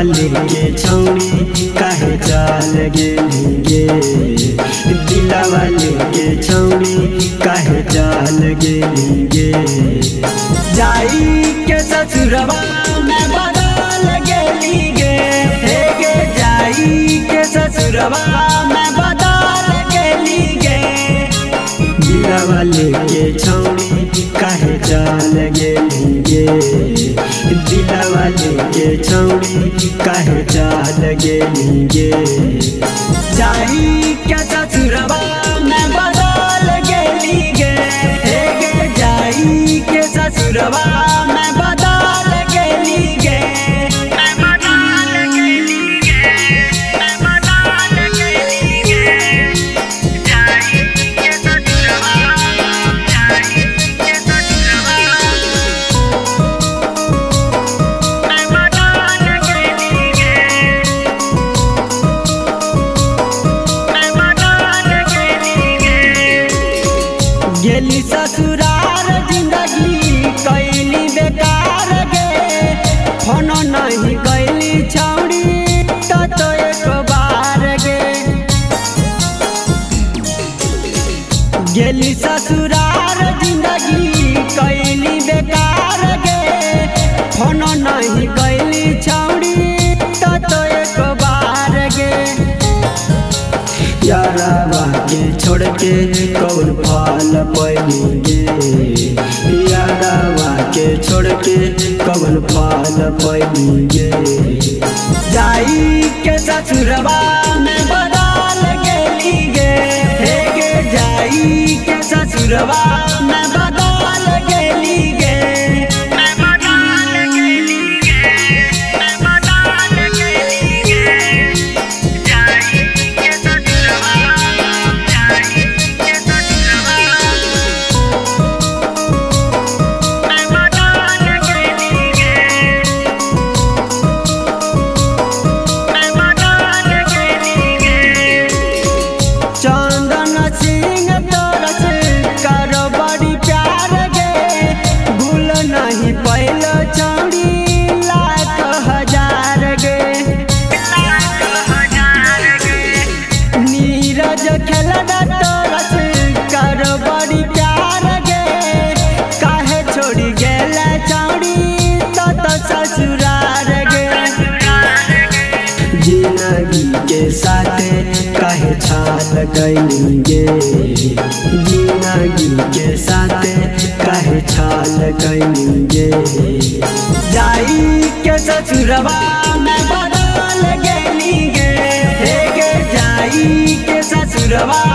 लेके छौड़ी काहे चाल गेली गे। दिलवा लेके छौड़ी काहे चाल गेली गे। जाई के ससुरवा में बदल गेली गे। हे गे जाई के ससुरवा में बदल गेली गे। दिलवा लेके छौड़ी काहे चाल गेली गे। दिलवा लेके छौड़ी काहे चाल गेली गे। जाई के ससुरवा में बदल गेली गे। हे गे जाई के ससुरवा में बदल गेली गे। गेली ससुरार जिंदगी कैली बेकार गे। फोन नहीं कैली छौड़ी तो एक बार गे। गेली ससुरार जिंदगी कैली बेकार गे। फोन नहीं कैली छौड़ी तो एक बार गे। यारवा के छोड़ के कौन फल पैली गे। यारवा के छोड़ के कौन फल पैली गे। जाई के ससुरवा में बदल गेली गे। हे गे जाई के ससुरवा में बदल गेली गे। जिंदगी के साथे काहे छाल कैली गे। जिंदगी के साथे काहे छाल कैली गे। जाई के ससुरवा में बदल गेली गे। हे गे जाई के ससुरवा